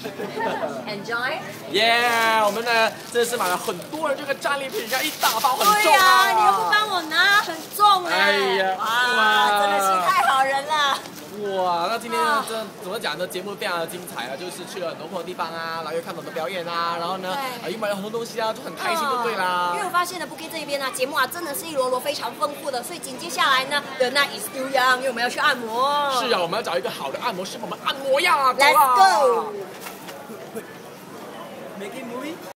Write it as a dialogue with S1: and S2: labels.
S1: Enjoy。
S2: 耶！我们呢真的是买了很多的这个战利品，人家一大包很
S1: 对
S2: 重啊！
S1: 呀，你又不帮我拿，很重哎。
S2: 哎呀
S1: 哇，真的是太好人了。
S2: 哇，那今天真的怎么讲呢？节目非常的精彩啊，就是去了很多不同的地方啊，然后又看很多表演啊，然后呢，又买了很多东西啊，就很开心，就对啦。
S1: 因为我发现呢，Bukit这一边呢，节目啊真的是一摞摞非常丰富的，所以紧接下来呢，The night is still young，因为我们要去按摩。
S2: 是啊，我们要找一个好的按摩师帮我们按摩呀。
S1: Let's go。